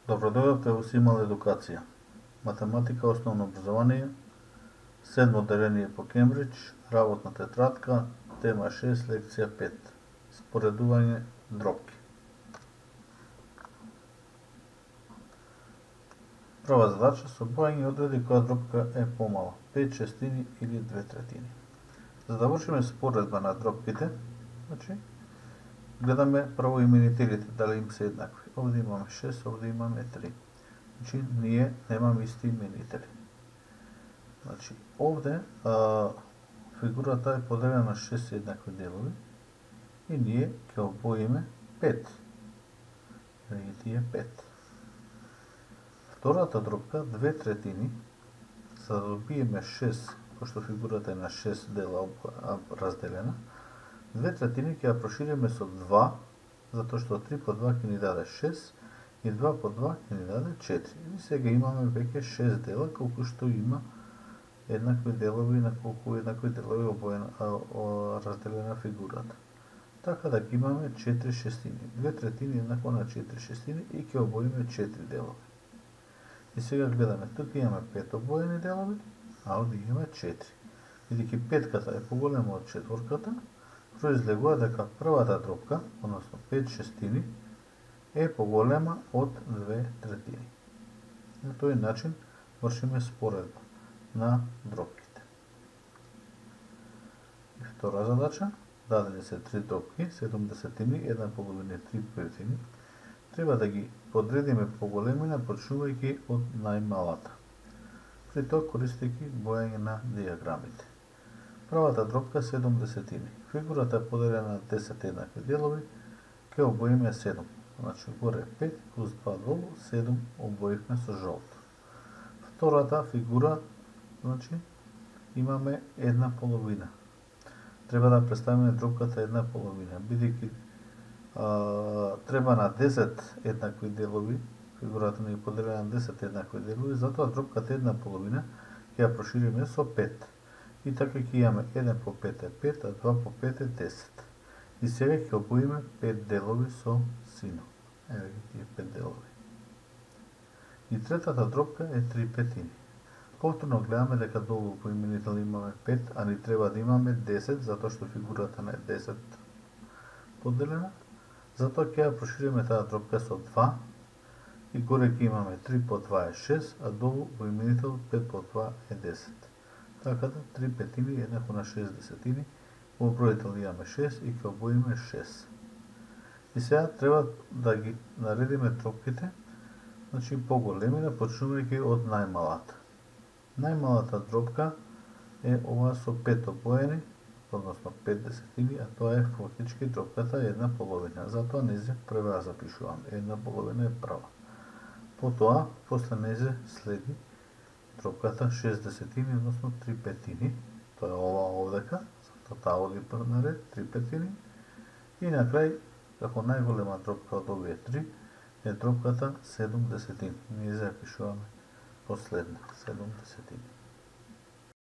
Добро дојдовте во Симал едукација. Математика основно образование, седмо деление по Кембридж, работна тетрадка, тема 6, лекција 5. Споредување дропки. Прва задача, собрање одреди која дропка е помала, 5 шестини или 2 третини. За да вршиме споредба на дропките, гледаме прво именителите, дали им се еднакви. Овде имаме 6, овде имаме 3. Ние немаме исти именители. Овде фигурата е поделена на 6 еднакви делови и ние ќе обоиме 5. Тие 5. Втората дропка, 2 третини, за да добиеме 6, пошто фигурата е на 6 дела разделена, 2 третини ќе ја прошириме со 2, затоа што 3 по 2 ќе ни даде 6 и 2 по 2 ќе ни даде 4. И сега имаме веќе 6 дела, колку што има еднакви делови, на колку еднакви делови разделена фигурата. Така да ќе имаме 4 шестини. 2 третини еднакво на 4 шестини и ќе обоиме 4 делови. И сега гледаме, тука имаме 5 обоени делови, а овде имаме 4. Бидејќи петката е поголема од четворката, произлегува дека првата дропка, односно 5 шестини, е поголема од 2 третини. На тој начин вршиме споредба на дропките. И втора задача, дадени се 3 дропки, 7 десетини, 1 половина и 3 петини. Треба да ги подредиме по големина, почнувајќи од најмалата. При тоа користејќи бојање на диаграмите. Првата дропка 7 десетини. Фигурата е поделена на 10 еднакви делови, ќе обоиме 7. Горе 5 плюс 2 долу, 7 обоивме со жолто. Втората фигура, имаме 1 половина. Треба да представиме дропката 1 половина, бидејќи треба на 10 еднакви делови, фигурата не е поделена на 10 еднакви делови, затоа дропката 1 половина ќе ја прошириме со 5. И така ќе имаме 1 по 5 е 5, а 2 по 5 е 10. И сега ќе обоиме 5 делови со сино. Еве ги тие 5 делови. И третата дропка е 3 петини. Повторно гледаме дека долу по именител имаме 5, а ни треба да имаме 10, затоа што фигурата не е 10 поделена. Затоа ќе ја прошириме таа дропка со 2 и горе ќе имаме 3 по 2 е 6, а долу во именител 5 по 2 е 10. Така да 3 петини еднакво на 6 десетини, во бројител имаме 6 и ќе обоиме 6. И сега треба да ги наредиме дропките, по големина, почнувајќи од најмалата. Најмалата дропка е ова со 5 обоени, односно 5 десетини, а тоа е фактички дропката 1 половина. Затоа незе прва ја запишувам. 1 половина е прва. Потоа, после незе следи дропката 6 десетини, односно 3 петини. Тоа е ова овдека, затоа таа оди наред, 3 петини. И на крај, како најголема дропка од овие 3, е дропката 7 десетини. Ние запишуваме последна, 7 десетини.